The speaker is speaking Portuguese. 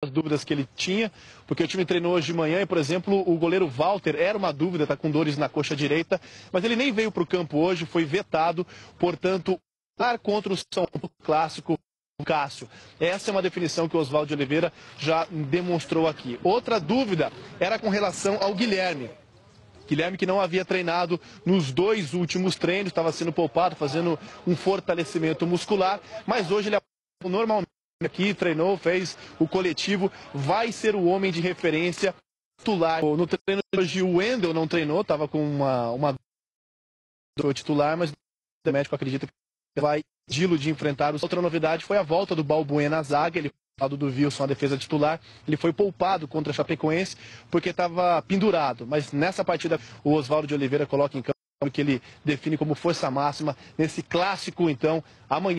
as dúvidas que ele tinha, porque o time treinou hoje de manhã e, por exemplo, o goleiro Walter era uma dúvida, está com dores na coxa direita, mas ele nem veio para o campo hoje, foi vetado, portanto, contra o São Paulo clássico, Cássio. Essa é uma definição que o Oswaldo de Oliveira já demonstrou aqui. Outra dúvida era com relação ao Guilherme. Guilherme que não havia treinado nos 2 últimos treinos, estava sendo poupado, fazendo um fortalecimento muscular, mas hoje ele normalmente aqui treinou, fez o coletivo, vai ser o homem de referência titular. No treino de hoje o Wendel não treinou, estava com uma titular, mas o médico acredita que vai impedi-lo de enfrentar. Outra novidade foi a volta do Balbuena na zaga, ele lado do Wilson, a defesa titular, ele foi poupado contra a Chapecoense porque estava pendurado, mas nessa partida o Oswaldo de Oliveira coloca em campo que ele define como força máxima nesse clássico, então, amanhã.